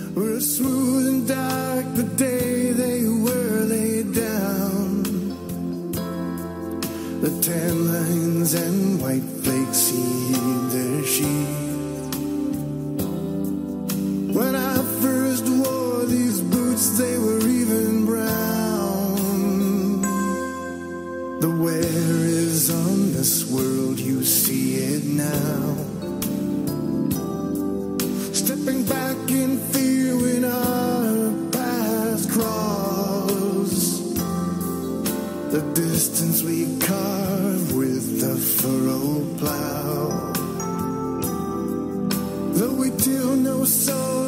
were smooth and dark the day they were laid down. The tan lines and white flakes heaved their sheath. When I first wore these boots, they were even brown. The wear is on this world, you see it now. Stepping back in fear when our paths cross. The distance we carve with the furrow plow. Though we till no soul